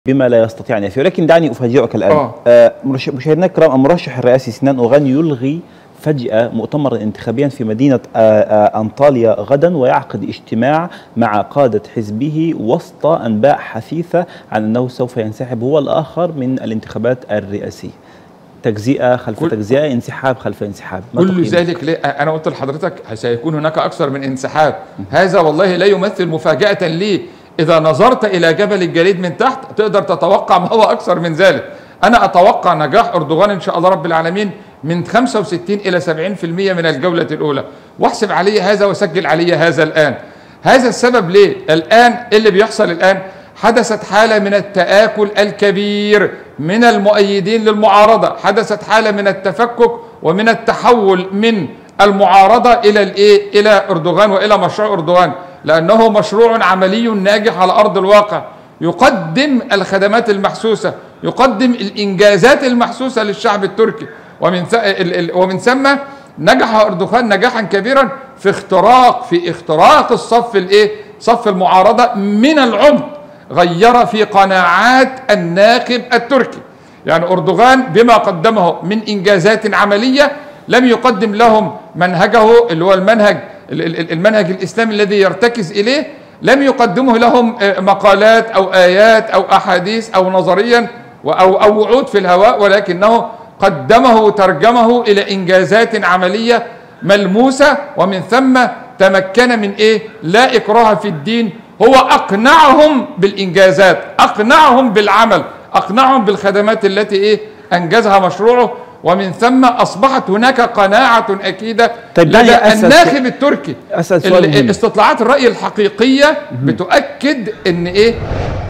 بما لا يستطيع أن يفعل. ولكن دعني أفاجئك الآن. مشاهدينا الكرام، المرشح الرئاسي سنان أوغان يلغي فجأة مؤتمرا انتخابيا في مدينة أنطاليا غدا، ويعقد اجتماع مع قادة حزبه وسط أنباء حثيثة عن أنه سوف ينسحب هو الآخر من الانتخابات الرئاسية. تجزئة خلف تجزئة، انسحاب خلف انسحاب. كل ذلك ليه؟ أنا قلت لحضرتك سيكون هناك أكثر من انسحاب. هذا والله لا يمثل مفاجأة لي. إذا نظرت إلى جبل الجليد من تحت تقدر تتوقع ما هو أكثر من ذلك. أنا أتوقع نجاح أردوغان إن شاء الله رب العالمين من 65 إلى 70% من الجولة الأولى، واحسب علي هذا وسجل علي هذا الآن. هذا السبب ليه؟ الآن اللي بيحصل الآن حدثت حالة من التآكل الكبير من المؤيدين للمعارضة، حدثت حالة من التفكك ومن التحول من المعارضة إلى الإيه؟ إلى أردوغان وإلى مشروع أردوغان، لأنه مشروع عملي ناجح على أرض الواقع، يقدم الخدمات المحسوسة، يقدم الإنجازات المحسوسة للشعب التركي، ومن ثم نجح أردوغان نجاحا كبيرا في اختراق الصف الإيه؟ صف المعارضة من العمق، غير في قناعات الناخب التركي. يعني أردوغان بما قدمه من إنجازات عملية لم يقدم لهم منهجه اللي هو المنهج الإسلامي الذي يرتكز إليه، لم يقدمه لهم مقالات أو آيات أو أحاديث أو نظريا أو وعود في الهواء، ولكنه ترجمه إلى إنجازات عملية ملموسة، ومن ثم تمكن من إيه؟ لا إكراه في الدين. هو أقنعهم بالإنجازات، أقنعهم بالعمل، أقنعهم بالخدمات التي إيه؟ أنجزها مشروعه، ومن ثم أصبحت هناك قناعة أكيدة لدى الناخب التركي. استطلاعات الرأي الحقيقية بتؤكد إن إيه؟